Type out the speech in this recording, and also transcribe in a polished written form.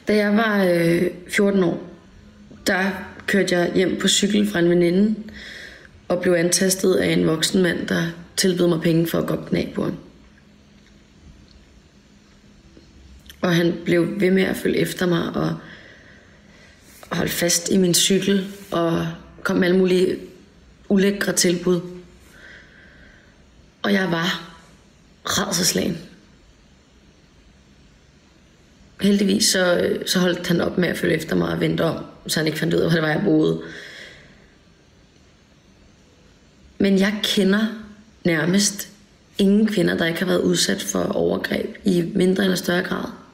Da jeg var 14 år, der kørte jeg hjem på cykel fra en veninde og blev antastet af en voksen mand, der tilbød mig penge for at gå op naboen. Og han blev ved med at følge efter mig og holdt fast i min cykel og kom med alle mulige ulækre tilbud. Og jeg var rædselsslagen. Heldigvis så holdt han op med at følge efter mig og vendte om, så han ikke fandt ud af, hvor det var, jeg boede. Men jeg kender nærmest ingen kvinder, der ikke har været udsat for overgreb i mindre eller større grad.